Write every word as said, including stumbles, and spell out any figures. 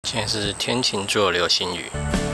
现在是天晴座流星雨。